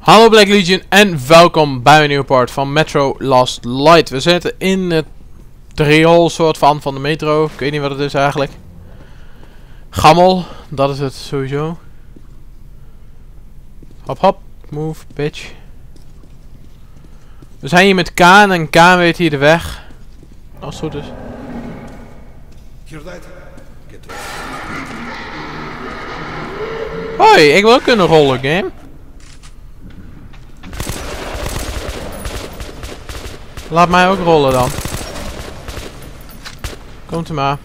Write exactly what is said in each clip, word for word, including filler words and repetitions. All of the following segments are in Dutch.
Hallo Black Legion en welkom bij een nieuwe part van Metro Last Light. We zitten in het riool soort van van de metro. Ik weet niet wat het is eigenlijk. Gammel, dat is het sowieso. Hop hop, move bitch. We zijn hier met Kaan en Kaan weet hier de weg. Als het goed is. Hoi, ik wil ook kunnen rollen game. Laat mij ook rollen dan. Komt u maar.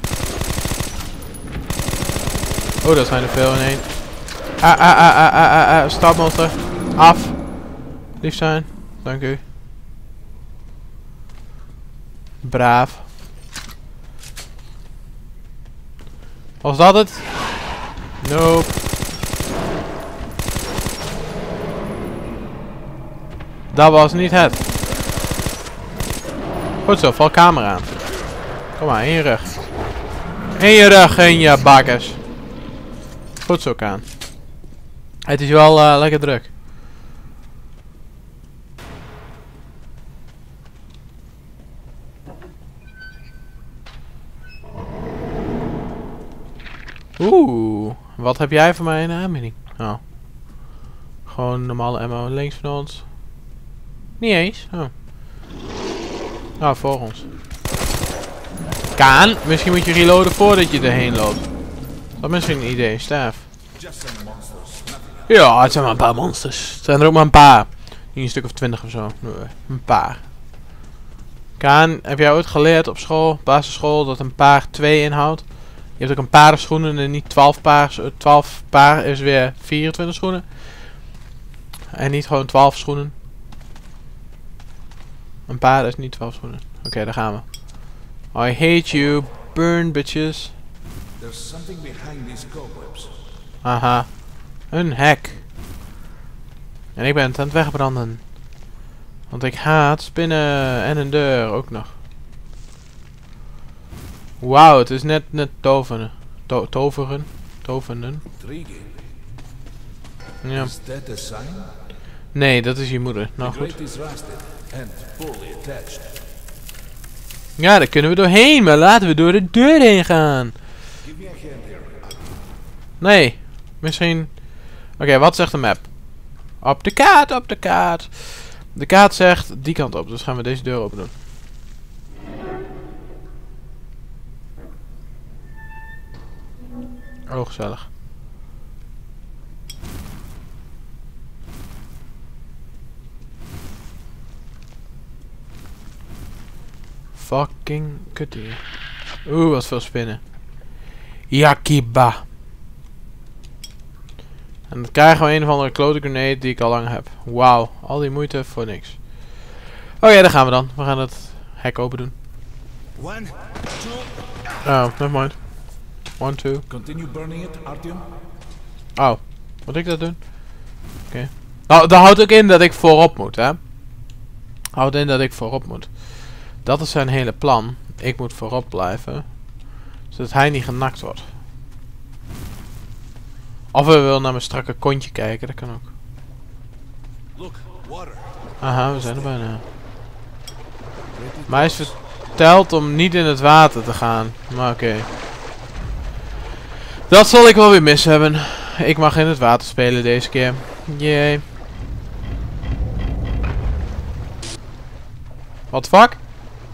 Oh, dat zijn er veel in één. Ah, ah, ah, ah, ah, ah, ah. Stapmonster. Af. Lief zijn. Dank u. Braaf. Was dat het? Nope. Dat was niet het. Goed zo, val camera aan. Kom maar, in je rug. In je rug, in je bakkers. Goed zo, Kaan. Het is wel uh, lekker druk. Oeh, wat heb jij voor mij in de aanbieding? Oh. Gewoon normale ammo links van ons. Niet eens. Oh. Nou, voor ons. Kaan, misschien moet je reloaden voordat je erheen loopt. Dat is misschien een idee, Staaf. Ja, het zijn maar een paar monsters. Het zijn er ook maar een paar. Niet een stuk of twintig of zo. Nee, een paar. Kaan, heb jij ooit geleerd op school, basisschool, dat een paar twee inhoudt? Je hebt ook een paar schoenen en niet twaalf paar. twaalf paar is weer vierentwintig schoenen. En niet gewoon twaalf schoenen. Een paar is niet twaalf schoenen. Oké, okay, daar gaan we. I hate you, burn bitches. There's something behind these cobwebs. Aha. Een hek. En ik ben het aan het wegbranden. Want ik haat spinnen en een deur ook nog. Wauw, het is net net toveren. To toveren. Toveren. Ja. Is that a sign? Nee, dat is je moeder. Nou goed. Ja, daar kunnen we doorheen, maar laten we door de deur heen gaan. Nee, misschien... Oké, okay, wat zegt de map? Op de kaart, op de kaart. De kaart zegt die kant op, dus gaan we deze deur open doen. Oh, gezellig. Fucking kut hier. Oeh, wat veel spinnen. Yakiba. En dan krijgen we een of andere klote grenade die ik al lang heb. Wauw, al die moeite voor niks. Oké, okay, daar gaan we dan. We gaan het hek open doen. One, two. Oh, never mind. One, two. Continue burning it, Artyom. Oh, moet ik dat doen? Oké. Okay. Nou, dat houdt ook in dat ik voorop moet, hè? Houdt in dat ik voorop moet. Dat is zijn hele plan. Ik moet voorop blijven. Zodat hij niet genakt wordt. Of we willen naar mijn strakke kontje kijken, dat kan ook. Aha, we zijn er bijna. Maar hij is verteld om niet in het water te gaan. Maar oké. Okay. Dat zal ik wel weer mis hebben. Ik mag in het water spelen deze keer. Jee. What the fuck?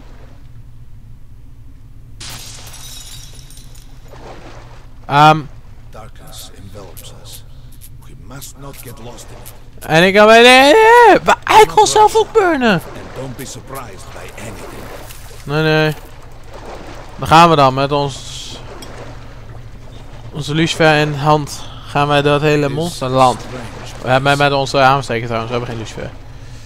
Um, Darkness envelops us. We must not get lost in it. En ik ga bij de... Maar hij kon zelf ook burnen. And don't be surprised by anything. Nee, nee. Dan gaan we dan met ons... Onze lucifer in hand. Gaan wij dat hele monsterland. We hebben met onze aansteker trouwens. We hebben geen lucifer.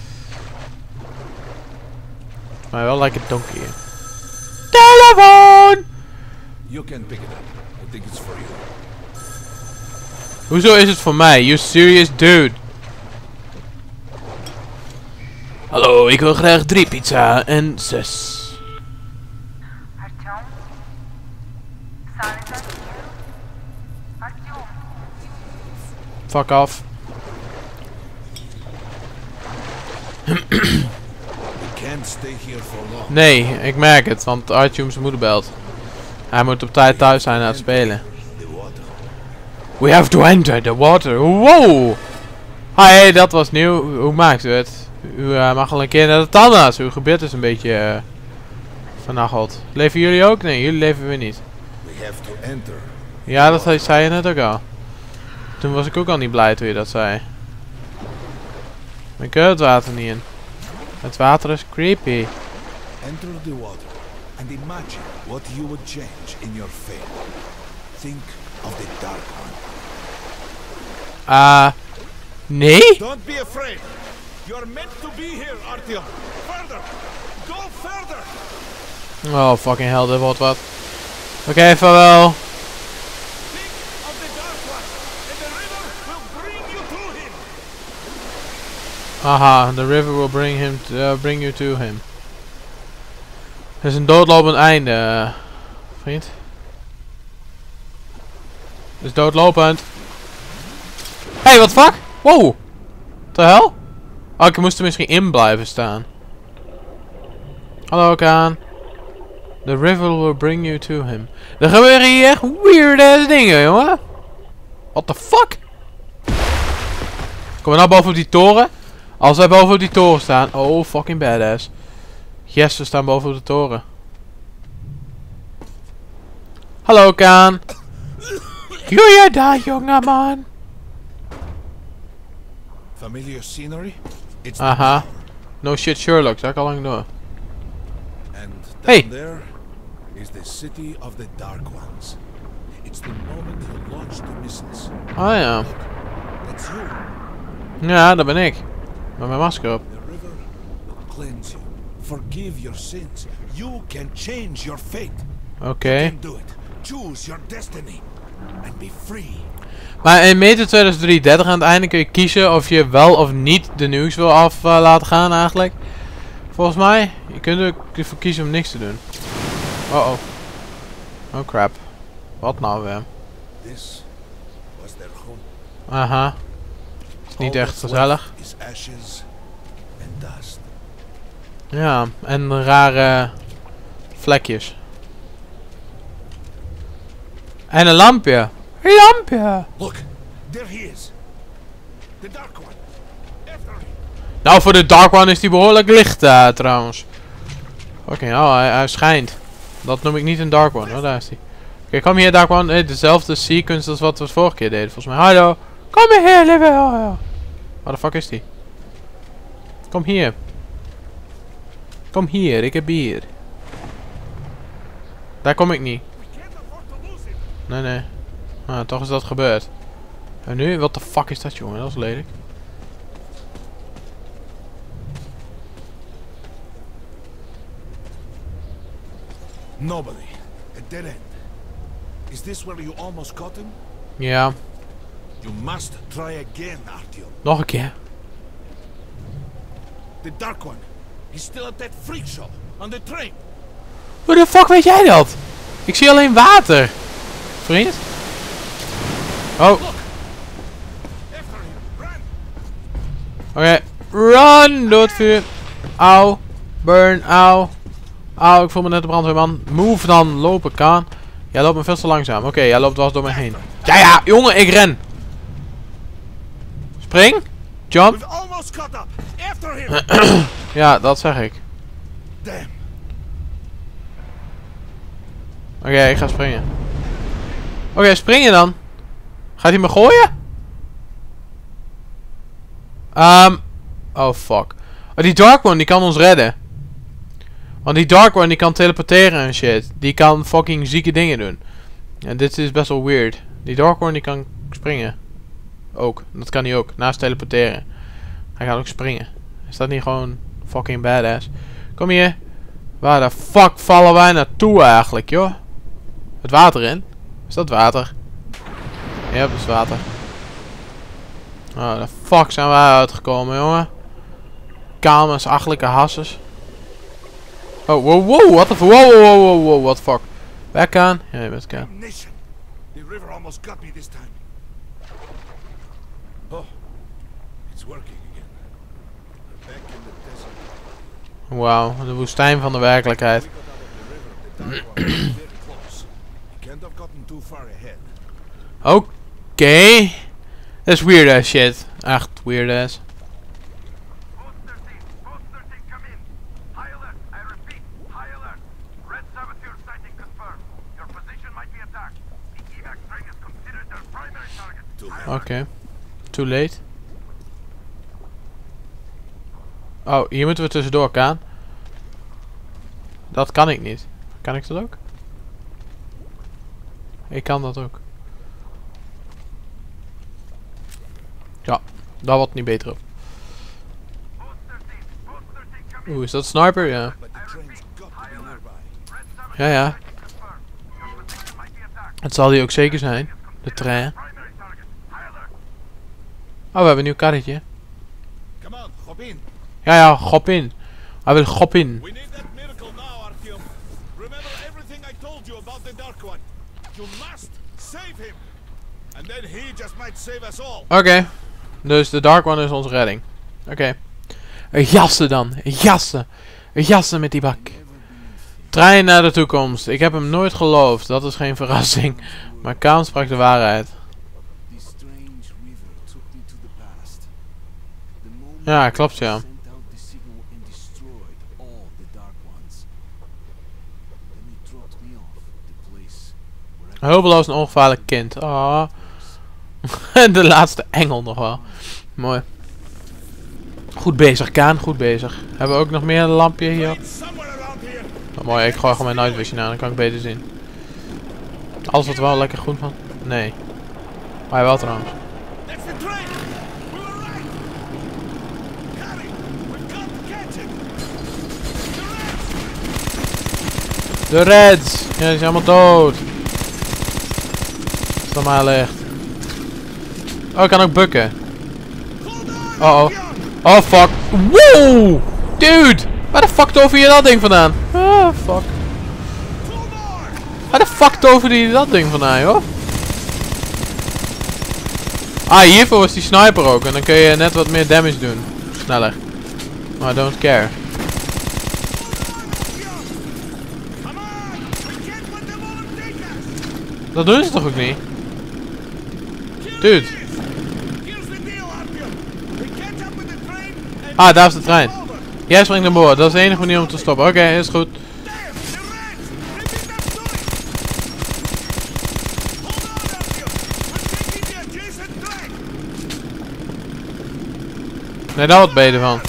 Maar wel lekker donker hier. Telefoon! You can pick it up. I think it's for you. Hoezo is het voor mij? You serious dude? Hallo, ik wil graag drie pizza en zes. Fuck off. can't stay here for long. Nee, ik merk het, want Artyom zijn moeder belt. Hij moet op tijd thuis zijn aan het spelen. The water. We have to enter the water. Wow! Hi, dat was nieuw. Hoe maakt u het? U uh, mag al een keer naar de tandarts. Uw gebit is een beetje uh, vernacheld. Leven jullie ook? Nee, jullie leven weer niet. We have to enter. Ja, dat zei je net ook al. Toen was ik ook al niet blij toen je dat zei. Ik kan het water niet in. Het water is creepy. Enter the water and imagine what you would change in your fate. Think of the Dark One. Ah, uh, nee? Don't be afraid. You're meant to be here, Artyom. Further. Go further. Oh, fucking hell, dit wordt wat. Oké, okay, vaarwel. Think of the Dark One, and the river will bring you to him. Aha, the river will bring him to, uh, bring you to him. Het is een doodlopend einde, uh, vriend. Het is doodlopend. Hey, wat fuck? Wow. De hel? Oh, ik moest er misschien in blijven staan. Hallo, Kaan. The river will bring you to him. Er gebeuren hier echt weird ass dingen, jongen. What the fuck? Komen we nou boven op die toren? Als wij boven op die toren staan. Oh, fucking badass. Yes, we staan boven op de toren. Hallo, Kaan. Goeie daar, jongeman. Familiar scenery? It's Aha. No shit, Sherlock. Dat ik al lang door. And down Hey. there is the city of the Dark Ones. It's the moment you launch the missiles. Oh ja. That's you. Ja, dat ben ik. Met mijn masker op. The river will cleanse you. Forgive your sins. You can change your fate. Oké. Okay. You can do it. Choose your destiny. And be free. Maar in Metro tweeduizend drieëndertig aan het einde kun je kiezen of je wel of niet de nukes wil af uh, laten gaan eigenlijk. Volgens mij. Je kunt ervoor kiezen om niks te doen. Oh oh. Oh crap. Wat nou weer? This was their home. Aha. Is niet All echt that's gezellig. left is ashes and dust. Ja, en rare vlekjes. En een lampje. Een lampje. Look, there he is. The Dark One. After him. Nou, voor de Dark One is die behoorlijk licht uh, trouwens. Oké, okay, nou, hij, hij schijnt. Dat noem ik niet een Dark One. Oh, daar is hij. Oké, okay, kom hier, Dark One. Hey, dezelfde sequence als wat we de vorige keer deden, volgens mij. Hallo. Kom hier, lieve. Oh, ja. Waar de fuck is die? Kom hier. Kom hier, ik heb bier. Daar kom ik niet. Nee, nee. Ah, toch is dat gebeurd. En nu? Wat de fuck is dat, jongen? Dat is lelijk. Nobody. A dead end. Is this where you almost caught him? Ja. You must try again, Artyom. Nog een keer. The Dark One. He's still at that freak show. On the train. Hoe de fuck weet jij dat? Ik zie alleen water. Vriend? Oh. Oké. Okay. Run! Door het vuur. Auw. Burn. Auw. Auw, ik voel me net de brandweerman. Move dan. Lopen kan. Jij loopt me veel te langzaam. Oké, okay, jij loopt dwars door me heen. Ja, ja, jongen, ik ren. Spring. Jump. We've almost caught up. After him. Ja, dat zeg ik. Damn. Oké, okay, ik ga springen. Oké, okay, springen dan. Gaat hij me gooien? Um, oh fuck. Oh, die Dark One die kan ons redden. Want die Dark One die kan teleporteren en shit. Die kan fucking zieke dingen doen. En dit is best wel weird. Die Dark One die kan springen. Ook. Dat kan hij ook. Naast teleporteren. Hij gaat ook springen. Is dat niet gewoon fucking badass? Kom hier. Waar de fuck vallen wij naartoe eigenlijk, joh? Het water in? Is dat water? Ja, dat is water. Oh, de fuck zijn wij uitgekomen, jongen. Kamers, achtelijke hasses. Oh, wow, wow, what the fuck? Wow, wow, wow, wow, wow, what the fuck? Weg aan? Ja, je bent kan. Nation. The river almost got me this time. Oh, it's working again. Wauw, de woestijn van de werkelijkheid. Oké. Okay. Dat is weird ass shit. Echt weird ass. Oké. Okay. Too late. Oh, hier moeten we tussendoor, Kaan. Dat kan ik niet. Kan ik dat ook? Ik kan dat ook. Ja, daar wordt niet beter op. Oeh, is dat sniper? Ja. Ja, ja. Het zal die ook zeker zijn. De trein. Oh, we hebben een nieuw karretje. Ja, ja, gop in. Hij wil gop in. Oké. Okay. Dus de Dark One is onze redding. Oké. Okay. Jassen dan. Jassen. Jassen met die bak. Trein naar de toekomst. Ik heb hem nooit geloofd. Dat is geen verrassing. Maar Kaan sprak de waarheid. Ja, klopt ja. Hulpeloos en ongevaarlijk kind. Oh. De laatste engel nog wel. Mooi. Goed bezig, Kaan. Goed bezig. Hebben we ook nog meer een lampje hier? Oh, mooi, ik gooi gewoon mijn night vision aan. Dan kan ik beter zien. Alles wat wel lekker groen van? Nee. Maar wel trouwens. De Reds! Ja, die zijn allemaal dood. Stel maar licht. Oh, ik kan ook bukken. Oh oh. Oh fuck. Wow! Dude! Waar de fuck tover je dat ding vandaan? Ah, fuck. Waar de fuck tover je dat ding vandaan, joh? Ah, hiervoor was die sniper ook. En dan kun je net wat meer damage doen. Sneller. Maar I don't care. Dat doen ze toch ook niet? Dude. Ah, daar is de trein. Jij springt naar boord. Dat is de enige manier om te stoppen. Oké, okay, is goed. Nee, daar wat beter van.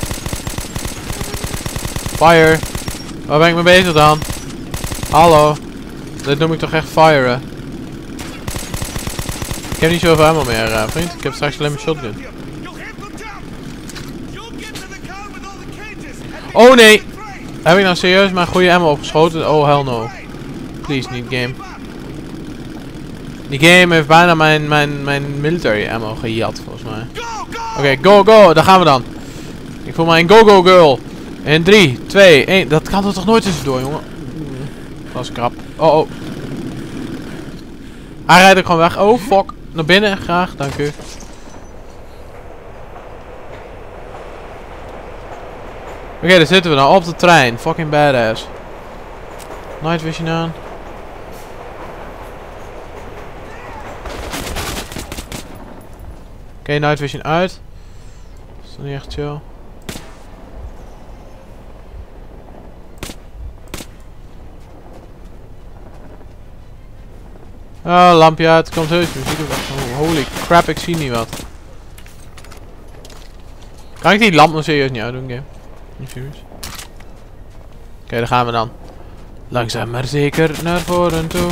Fire. Waar ben ik mee bezig dan? Hallo. Dit noem ik toch echt firen. Ik heb niet zoveel ammo meer, uh, vriend. Ik heb straks alleen maar shotgun. Oh nee! Heb ik nou serieus mijn goede ammo opgeschoten? Oh hell no. Please, niet game. Die game heeft bijna mijn, mijn, mijn military ammo gejat, volgens mij. Oké, okay, go, go! Daar gaan we dan. Ik voel mij een go-go girl. In drie, twee, één. Dat kan er toch nooit tussendoor, jongen? Dat is krap. Oh, oh. Hij rijdt ook gewoon weg. Oh, fuck. Naar binnen, graag. Dank u. Oké, okay, daar zitten we dan. Op de trein. Fucking badass. Night vision aan. Oké, okay, night vision uit. Is dat niet echt chill? Oh, lampje uit. Komt heus muziek op. Oh, holy crap, ik zie niet wat. Kan ik die lamp nog serieus niet uitdoen, game? Niet serieus. Oké, okay, daar gaan we dan. Langzaam maar zeker naar voren toe.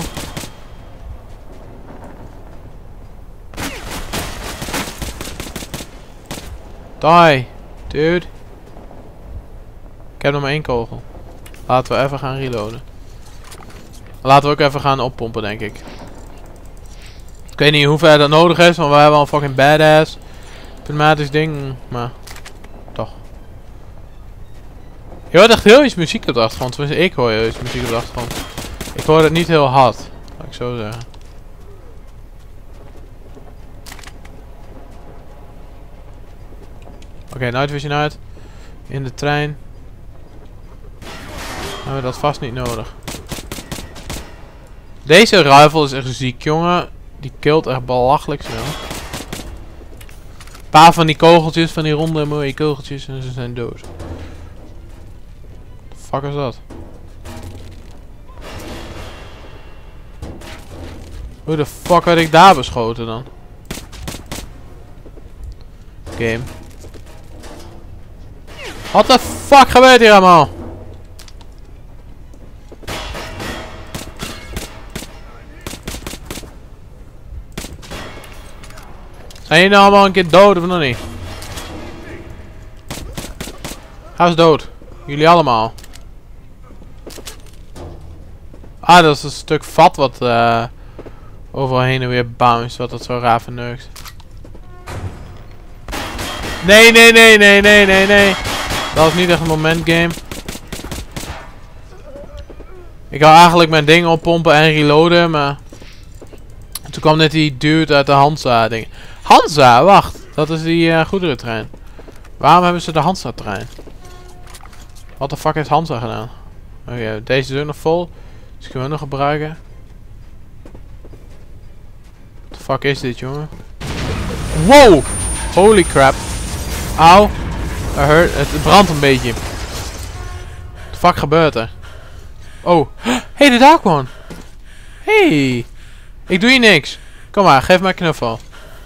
Die, dude. Ik heb nog maar één kogel. Laten we even gaan reloaden. Laten we ook even gaan oppompen, denk ik. Ik weet niet hoe ver dat nodig is, want we hebben al een fucking badass pneumatisch ding, maar toch. Je hoort echt heel iets muziek op de achtergrond. Tenminste, ik hoor heel iets muziek op de achtergrond. Ik hoor het niet heel hard, laat ik zo zeggen. Oké, okay, night vision uit. In de trein. Hebben we dat vast niet nodig. Deze rifle is echt ziek, jongen. Die killt echt belachelijk snel. Een paar van die kogeltjes, van die ronde mooie kogeltjes en ze zijn dood. The fuck is dat? Hoe de fuck werd ik daar beschoten dan? Game. What the fuck gebeurt hier allemaal? Zijn jullie nou allemaal een keer dood of nog niet? Hij is dood. Jullie allemaal. Ah, dat is een stuk vat wat uh, overal heen en weer bounce. Wat dat zo raar verneukt. Nee, nee, nee, nee, nee, nee, nee. Dat was niet echt een moment game. Ik wou eigenlijk mijn ding oppompen en reloaden, maar... Toen kwam net die dude uit de Hansa ding. Hansa, wacht. Dat is die uh, goederentrein. Waarom hebben ze de Hansa trein? Wat de fuck heeft Hansa gedaan? Oké, okay, deze is ook nog vol. Dus kunnen we nog gebruiken. What the fuck is dit, jongen? Wow! Holy crap. Auw. I heard. Het brandt een beetje. What the fuck gebeurt er? Oh. Hey, de Dark One. Hey. Ik doe hier niks. Kom maar, geef mij een knuffel.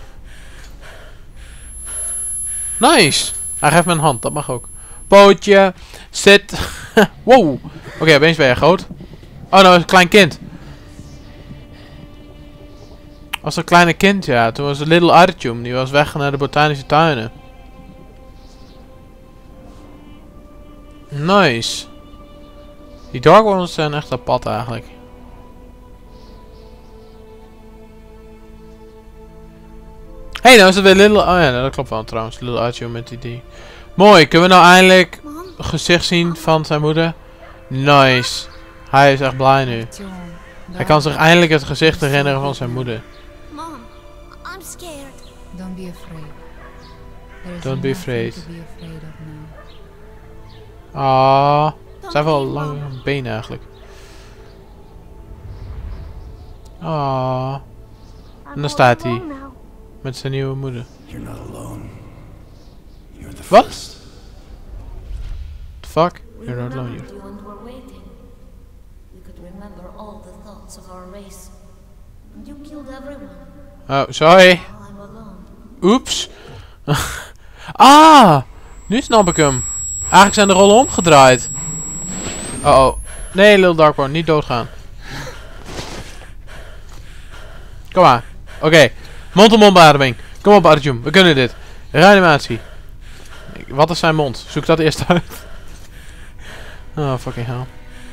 Nice. Hij geeft me een hand, dat mag ook. Pootje. Zit. Wow. Oké, okay, opeens ben je groot. Oh, nou is een klein kind. Was een kleine kind, ja. Toen was het Little Artyom. Die was weg naar de botanische tuinen. Nice. Die Dark Ones zijn echt apart eigenlijk. Hé, hey, nou is het weer Little... Oh ja, dat klopt wel trouwens. Little Artyom met die ding. Mooi, kunnen we nou eindelijk een gezicht zien van zijn moeder? Nice. Hij is echt blij nu. Hij kan zich eindelijk het gezicht herinneren van zijn moeder. Mom, I'm scared. Don't be afraid. There is Don't be nothing afraid. to be afraid of now. Ah, het zijn wel lange benen eigenlijk. Ah, en dan staat hij met zijn nieuwe moeder. You're not alone. You're the Wat? first. The fuck? We You're not alone. remembered you and were waiting. We could remember all the thoughts of our race. And you killed everyone. Oh, sorry. Now I'm alone. Oeps. Ah, nu snap ik hem. Eigenlijk zijn de rollen omgedraaid. Oh oh. Nee, Little Dark One, niet doodgaan. Kom maar. Oké. Okay. Mond-op-mond beademing. Kom op, Artyom. We kunnen dit. Reanimatie. Wat is zijn mond? Zoek dat eerst uit. Oh, fucking hell.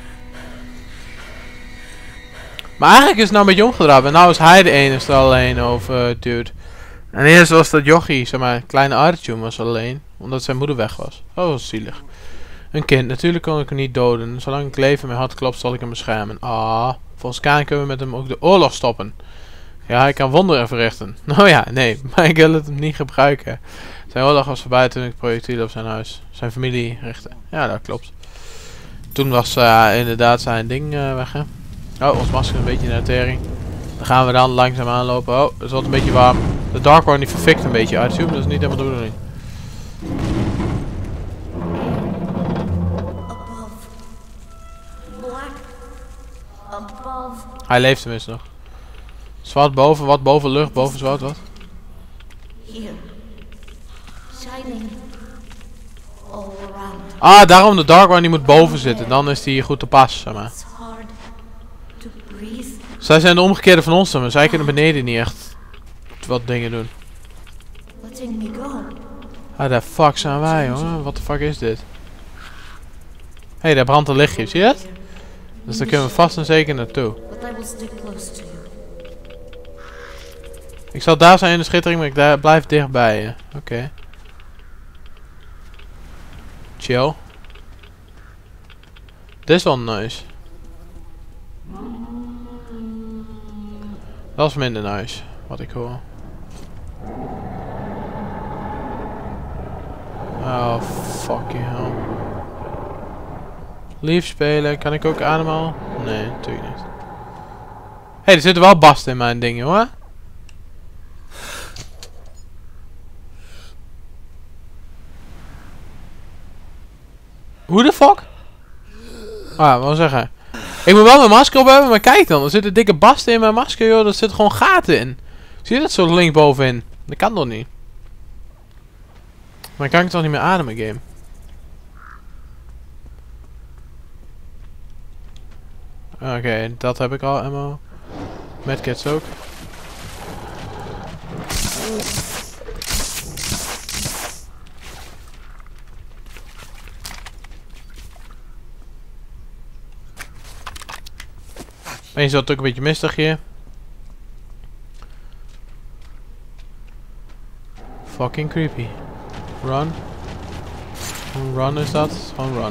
Maar eigenlijk is het nou een beetje omgedraaid. En nou is hij de enige alleen over, uh, dude. En eerst was dat jochie, zeg maar, kleine Artyom was alleen. Omdat zijn moeder weg was. Oh, dat was zielig. Een kind. Natuurlijk kon ik hem niet doden. Zolang ik leven met hart klopt, zal ik hem beschermen. Ah, volgens Kaan kunnen we met hem ook de oorlog stoppen. Ja, hij kan wonderen verrichten. Nou ja, nee, maar ik wil het hem niet gebruiken. Zijn oorlog was voorbij toen ik projectielen op zijn huis, zijn familie richtte. Ja, dat klopt. Toen was uh, inderdaad zijn ding uh, weg, hè. Oh, ons masker een beetje naar de tering. Dan gaan we dan langzaam aanlopen. Oh, het is wat een beetje warm. De Dark One die verfikt een beetje uit. Dat is niet helemaal de bedoeling. Above. Black. Above. Hij leeft tenminste nog. Zwart boven, wat boven lucht, boven zwart, wat? Here. Shining. All around. Ah, daarom de Dark One die moet boven zitten. Dan is die goed te pas, zeg maar. It's hard to breathe. Zij zijn de omgekeerde van ons, maar zij kunnen beneden niet echt wat dingen doen. Letting me go. Ah, de fuck zijn wij, jongen? Wat de fuck is dit? Hé, hey, daar brandt een lichtje, zie je het? Dus daar kunnen we vast en zeker naartoe. But I will stick close to you. Ik zal daar zijn in de schittering, maar ik daar blijf dichtbij je. Oké. Okay. Chill. Dit is wel nice. Dat is minder nice, wat ik hoor. Oh, fucking hell. Lief spelen. Kan ik ook ademhalen? Nee, natuurlijk niet. Hé, hey, er zitten wel basten in mijn ding, hoor. Hoe de fuck? Ah, wat wil zeggen? Ik moet wel mijn masker op hebben, maar kijk dan. Er zitten dikke basten in mijn masker, joh. Er zitten gewoon gaten in. Zie je dat zo link bovenin? Dat kan toch niet? Maar kan ik toch niet meer ademen, game? Oké, okay, dat heb ik al, ammo. Medkits ook. Eens wat ook een beetje mistig hier. Fucking creepy. Run. Run is dat? Gewoon run.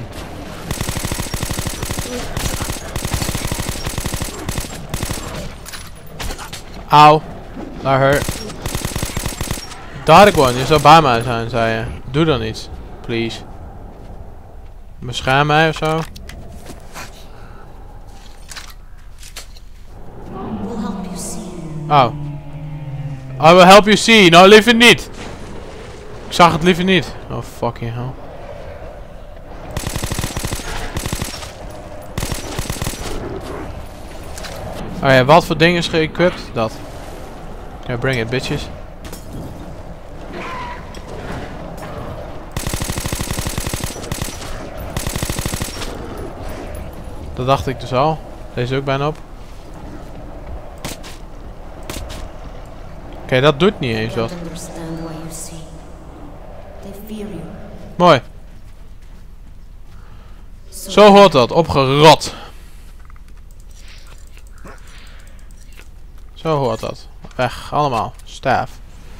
Auw. Dat hurt. Daar gewoon. Je zou bij mij zijn, zei je. Doe dan iets. Please. Bescherm mij ofzo. Oh. I will help you see. Nou, liever niet. Ik zag het liever niet. Oh, fucking hell. Oh ja, wat voor dingen is geëquipt? Dat. Ja, bring it, bitches. Dat dacht ik dus al. Deze ook bijna op. Oké, okay, dat doet niet eens wat. Mooi. Zo hoort dat, opgerot. Zo hoort dat. Weg, allemaal. Staaf.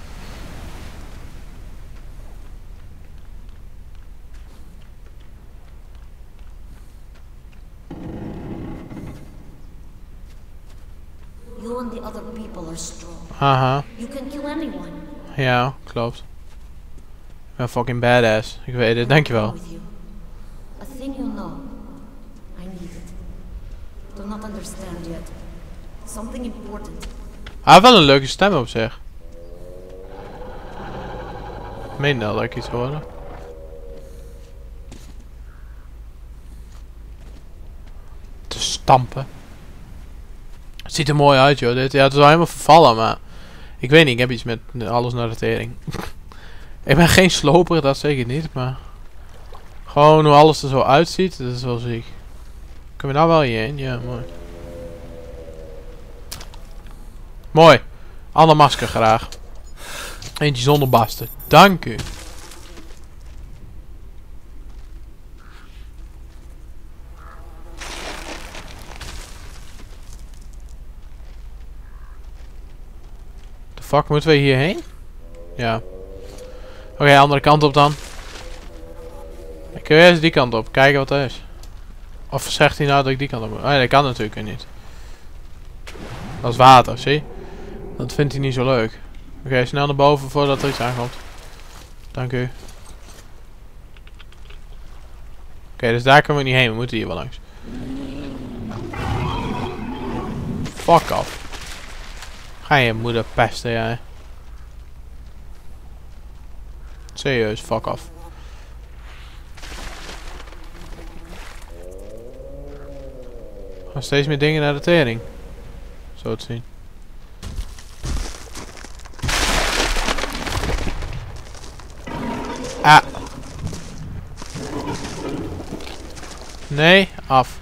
You and the other people are strong. Haha. You can kill anyone. Ja, klopt. Ik ben fucking badass. Ik weet het, dankjewel. A thing you know. I need it. Do not understand yet. Something important. Hij heeft wel een leuke stem op zich. Ik meen dat ik iets hoorde. Te stampen. Het ziet er mooi uit, joh. Dit, ja, het is wel helemaal vervallen, maar... Ik weet niet, ik heb iets met alles naar de tering. Ik ben geen sloper, dat zeker niet, maar... Gewoon hoe alles er zo uitziet, dat is wel ziek. Kom je nou wel hierheen? Ja, mooi. Mooi. Ander masker graag. Eentje zonder basten. Dank u. De fuck, moeten we hierheen? Ja. Oké, okay, andere kant op dan. Ik kun eerst die kant op. Kijken wat er is. Of zegt hij nou dat ik die kant op moet? Oh ja, dat kan natuurlijk niet. Dat is water, zie. Dat vindt hij niet zo leuk. Oké, okay, snel naar boven voordat er iets aankomt. Dank u. Oké, okay, dus daar kunnen we niet heen. We moeten hier wel langs. Fuck off. Ga je moeder pesten, jij. Serieus, fuck off. Gaan steeds meer dingen naar de tering. Zo te zien. Ah. Nee, af.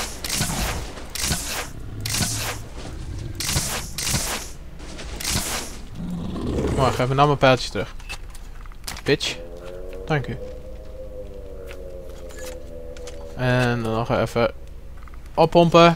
Maar geef me nou mijn pijltje terug. Bitch. Dank u. En dan nog even oppompen.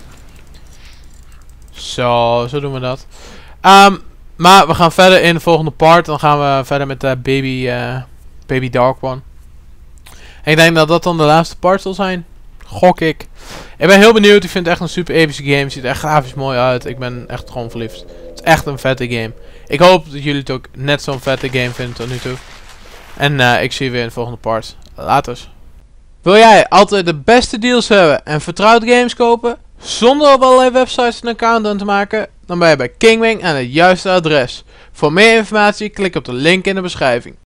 Zo, zo doen we dat. Um, maar we gaan verder in de volgende part. Dan gaan we verder met de baby, uh, baby Dark One. En ik denk dat dat dan de laatste part zal zijn. Gok ik. Ik ben heel benieuwd. Ik vind het echt een super epische game. Het ziet er echt grafisch mooi uit. Ik ben echt gewoon verliefd. Het is echt een vette game. Ik hoop dat jullie het ook net zo'n vette game vinden tot nu toe. En uh, ik zie je weer in de volgende part. Laters. Wil jij altijd de beste deals hebben en vertrouwd games kopen, zonder op allerlei websites een account aan te maken? Dan ben je bij Kingwing aan het juiste adres. Voor meer informatie klik op de link in de beschrijving.